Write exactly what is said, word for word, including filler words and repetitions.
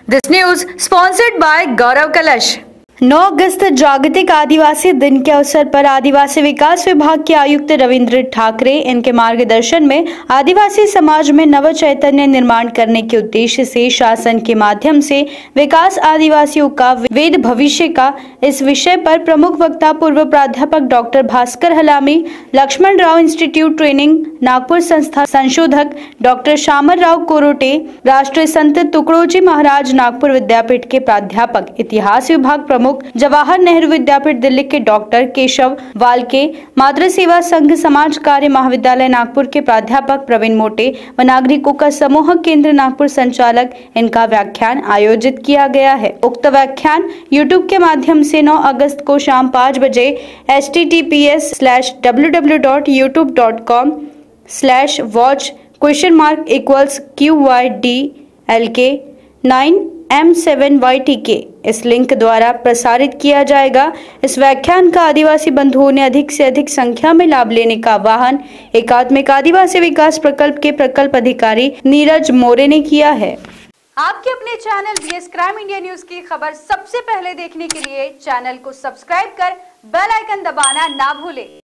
This news sponsored by Gaurav Kalash. नौ अगस्त जागतिक आदिवासी दिन के अवसर पर आदिवासी विकास विभाग के आयुक्त रविंद्र ठाकरे इनके मार्गदर्शन में आदिवासी समाज में नव चैतन्य निर्माण करने के उद्देश्य से शासन के माध्यम से विकास आदिवासियों का वेद भविष्य का इस विषय पर प्रमुख वक्ता पूर्व प्राध्यापक doctor Bhaskar Halami, Laxman Rao institute training Nagpur संस्था संशोधक डॉक्टर शामर राव कोरोटे, राष्ट्रीय संत तुकडोजी महाराज नागपुर विद्यापीठ के प्राध्यापक, इतिहास विभाग प्रमुख जवाहर नेहरू विद्यापीठ दिल्ली के डॉक्टर केशव वाल्के, मातृ सेवा संघ समाज कार्य महाविद्यालय नागपुर के प्राध्यापक प्रवीण मोटे व नागरिकों का समूह केंद्र नागपुर संचालक इनका व्याख्यान आयोजित किया गया है। उक्त व्याख्यान यूट्यूब के माध्यम से नौ अगस्त को शाम पाँच बजे H T T P S slash W W dot YouTube dot com slash watch question mark equals Q Y D L K nine M seven Y T K इस लिंक द्वारा प्रसारित किया जाएगा। इस व्याख्यान का आदिवासी बंधुओं ने अधिक से अधिक संख्या में लाभ लेने का आह्वान एकात्मिक आदिवासी विकास प्रकल्प के प्रकल्प अधिकारी नीरज मोरे ने किया है। आपके अपने channel BS crime India news की खबर सबसे पहले देखने के लिए चैनल को सब्सक्राइब कर बेल आइकन दबाना ना भूलें।